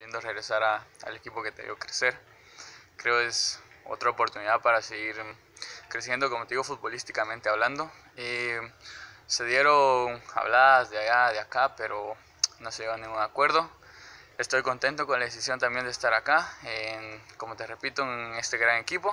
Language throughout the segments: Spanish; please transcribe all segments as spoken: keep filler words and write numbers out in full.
queriendo regresar a, al equipo que te dio crecer. Creo es otra oportunidad para seguir creciendo, como te digo, futbolísticamente hablando. Eh, se dieron habladas de allá, de acá, pero no se llegó a ningún acuerdo. Estoy contento con la decisión también de estar acá, en, como te repito, en este gran equipo.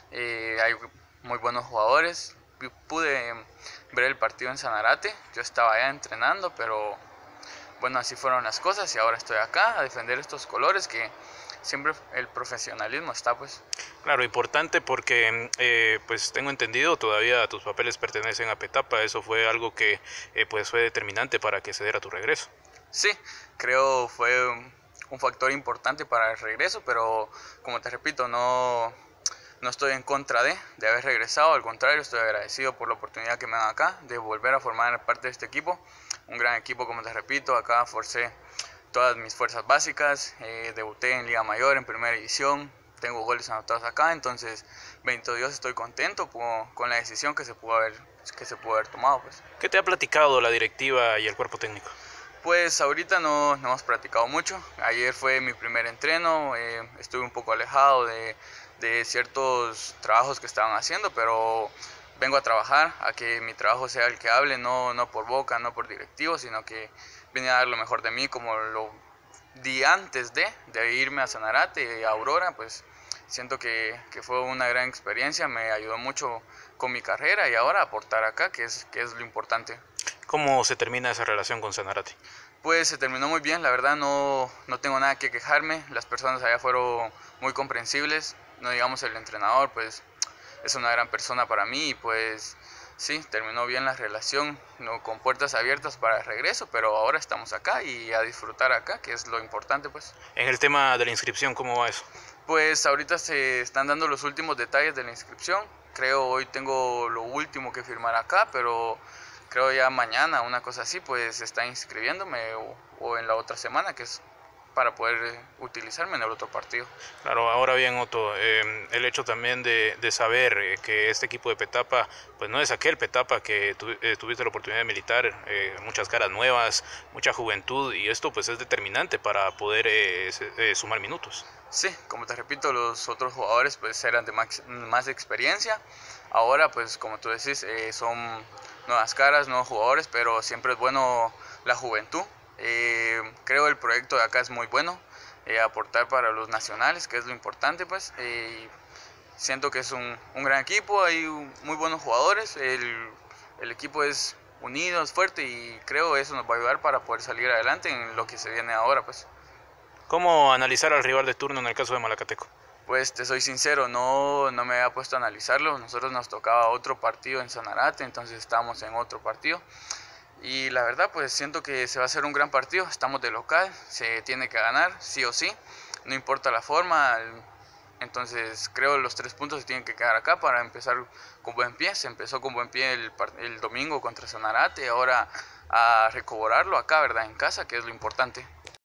Eh, hay muy buenos jugadores. Pude ver el partido en Sanarate, yo estaba allá entrenando, pero bueno, así fueron las cosas y ahora estoy acá a defender estos colores que siempre el profesionalismo está, pues. Claro, importante porque eh, pues tengo entendido todavía tus papeles pertenecen a Petapa, eso fue algo que eh, pues fue determinante para que se diera tu regreso. Sí, creo fue un factor importante para el regreso, pero como te repito, no, no estoy en contra de, de haber regresado, al contrario, estoy agradecido por la oportunidad que me dan acá de volver a formar parte de este equipo, un gran equipo, como te repito, acá forcé todas mis fuerzas básicas, eh, debuté en Liga Mayor, en Primera División, tengo goles anotados acá, entonces, bendito Dios, estoy contento con, con la decisión que se pudo haber, que se pudo haber tomado, pues. ¿Qué te ha platicado la directiva y el cuerpo técnico? Pues ahorita no, no hemos practicado mucho, ayer fue mi primer entreno, eh, estuve un poco alejado de, de ciertos trabajos que estaban haciendo, pero vengo a trabajar, a que mi trabajo sea el que hable, no, no por boca, no por directivo, sino que vine a dar lo mejor de mí como lo di antes de, de irme a Sanarate y a Aurora, pues siento que, que fue una gran experiencia, me ayudó mucho con mi carrera y ahora aportar acá, que es, que es lo importante. ¿Cómo se termina esa relación con Sanarate? Pues se terminó muy bien, la verdad no, no tengo nada que quejarme, las personas allá fueron muy comprensibles, no digamos el entrenador, pues es una gran persona para mí y pues sí, terminó bien la relación, no, con puertas abiertas para el regreso, pero ahora estamos acá y a disfrutar acá, que es lo importante, pues. En el tema de la inscripción, ¿cómo va eso? Pues ahorita se están dando los últimos detalles de la inscripción, creo hoy tengo lo último que firmar acá, pero creo ya mañana, una cosa así, pues se está inscribiéndome o, o en la otra semana, que es para poder utilizarme en el otro partido. Claro, ahora bien, Otto, eh, el hecho también de, de saber eh, que este equipo de Petapa, pues no es aquel Petapa que tu, eh, tuviste la oportunidad de militar, eh, muchas caras nuevas, mucha juventud, y esto pues es determinante para poder eh, eh, sumar minutos. Sí, como te repito, los otros jugadores pues eran de más, más experiencia, ahora pues como tú decís, eh, son nuevas caras, nuevos jugadores, pero siempre es bueno la juventud. Eh, creo el proyecto de acá es muy bueno, eh, aportar para los nacionales, que es lo importante, pues. Eh, siento que es un, un gran equipo, hay muy buenos jugadores, el, el equipo es unido, es fuerte y creo eso nos va a ayudar para poder salir adelante en lo que se viene ahora, pues. ¿Cómo analizar al rival de turno en el caso de Malacateco? Pues te soy sincero, no, no me había puesto a analizarlo, nosotros nos tocaba otro partido en Sanarate, entonces estábamos en otro partido. Y la verdad pues siento que se va a hacer un gran partido, estamos de local, se tiene que ganar sí o sí, no importa la forma, entonces creo que los tres puntos se tienen que quedar acá para empezar con buen pie, se empezó con buen pie el, el domingo contra Sanarate, ahora a recobrarlo acá, ¿verdad? En casa, que es lo importante.